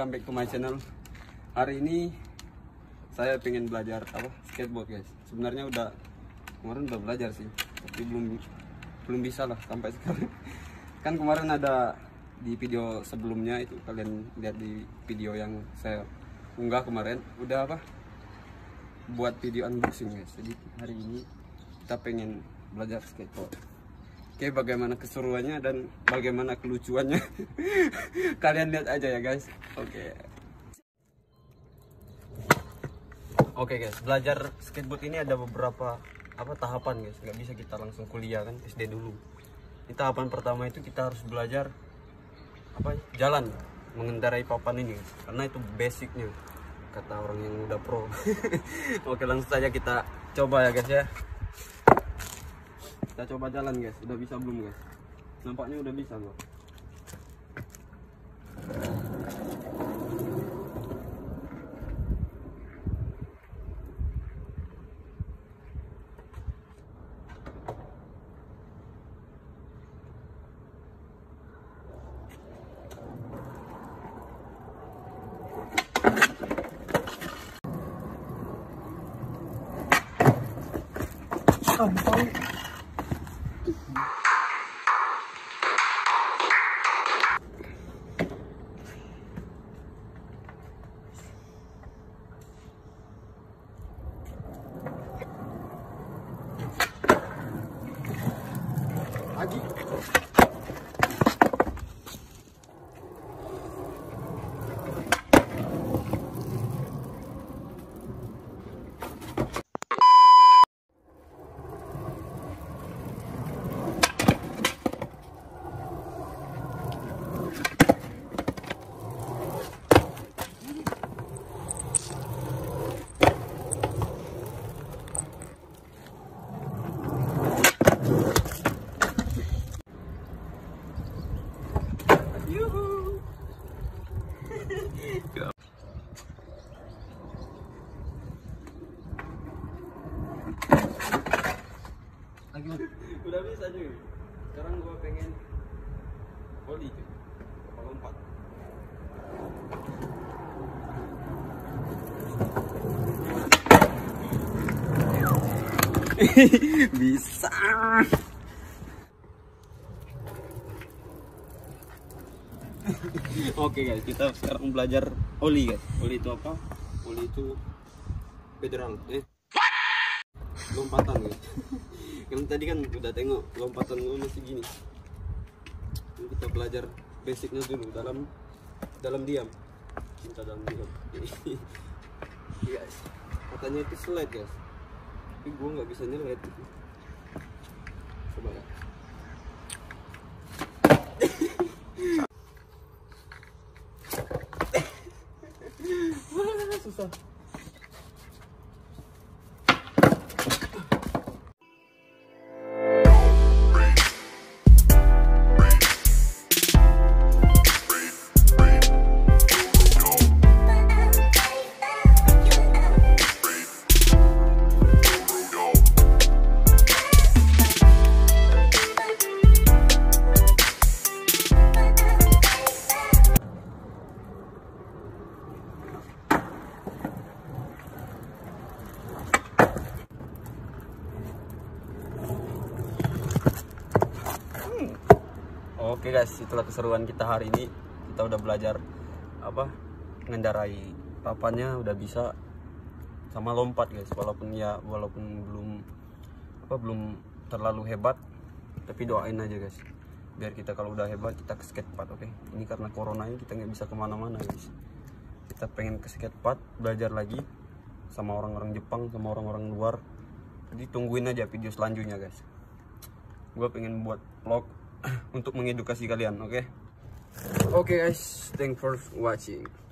welcome back to my channel. Hari ini saya pengen belajar skateboard guys. Sebenarnya kemarin udah belajar sih, tapi belum bisa lah sampai sekarang. Kan kemarin ada di video sebelumnya itu, kalian lihat di video yang saya unggah kemarin, udah buat video unboxing guys. Jadi hari ini kita pengen belajar skateboard. Oke, bagaimana keseruannya dan bagaimana kelucuannya kalian lihat aja ya guys. Oke guys, belajar skateboard ini ada beberapa tahapan guys. Nggak bisa kita langsung kuliah kan, SD dulu. Di tahapan pertama itu kita harus belajar jalan mengendarai papan ini guys. Karena itu basicnya kata orang yang udah pro. Oke, langsung saja kita coba ya guys ya. Kita coba jalan guys, udah bisa belum guys? Nampaknya udah bisa loh. Lagi. Udah bisa cuy. Sekarang gua pengen volley cuy. Kapal lompat. Bisa. Oke guys, kita sekarang belajar ollie guys. Ollie itu apa? Ollie itu federal. Lompatan guys. Yang tadi kan udah tengok lompatan gue masih gini. Kita belajar basicnya dulu dalam diam. Cinta dalam diam. Guys, katanya itu slide guys. Tapi gue nggak bisa nyeled. Coba ya. Susah. Oke guys, itulah keseruan kita hari ini. Kita udah belajar mengendarai papannya, udah bisa sama lompat guys. Walaupun belum terlalu hebat, tapi doain aja guys. Biar kita kalau udah hebat kita ke skatepark, oke? Ini karena corona ini kita nggak bisa kemana-mana guys. Kita pengen ke skatepark, belajar lagi sama orang-orang Jepang, sama orang-orang luar. Jadi tungguin aja video selanjutnya guys. Gue pengen buat vlog untuk mengedukasi kalian, oke? Oke guys, thanks for watching.